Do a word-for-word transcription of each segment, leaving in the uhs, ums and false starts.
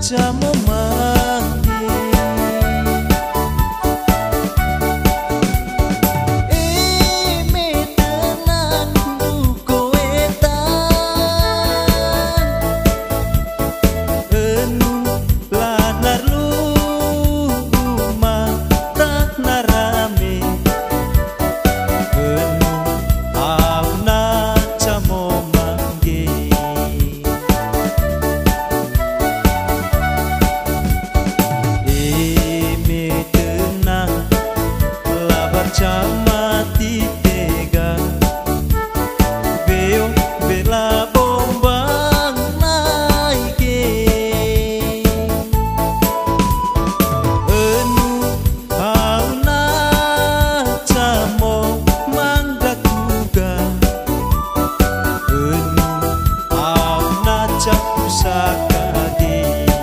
jamu mangi imi tenan duko etan enu lanar lumah tak narame enu auna jamu mangi Mati tega Beo bela bombang naike Enu hauna camo mangga kuga Enu hauna capu sakade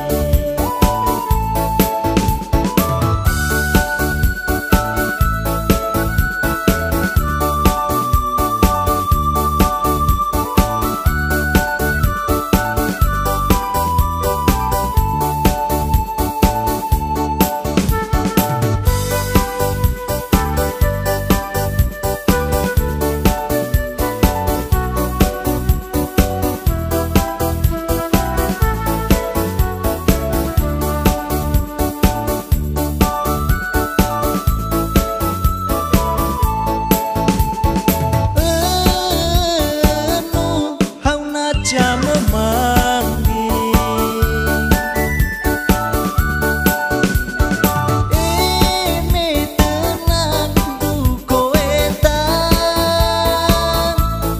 jamu mangi imi tenan duko etan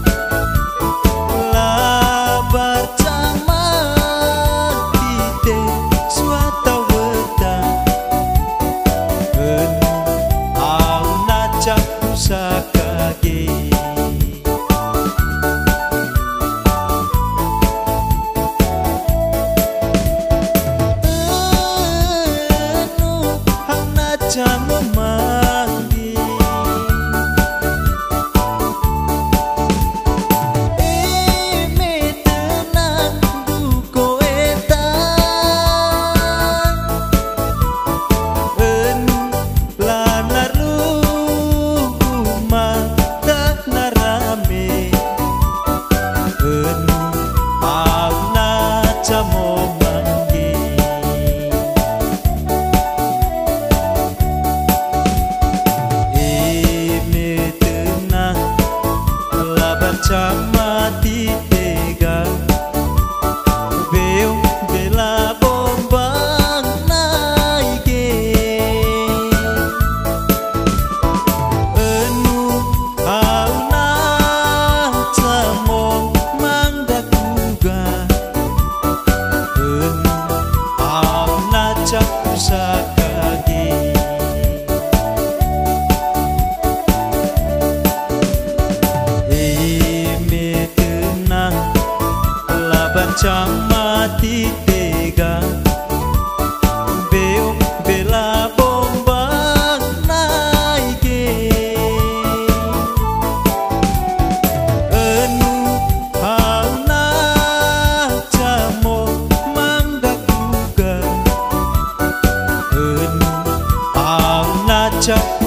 labar camat kite suata wetan enu auna capu sakage jamu mangi imi tenan duko etan enu lanar lumah tak narame enu auna jamu mangi mati tega Beo bela bombang naike Enu hauna camo mangga kuga Enu hauna capu sakage mati tega Beo bela bombang naike Enu hauna camo mangga kuga Enu hauna capu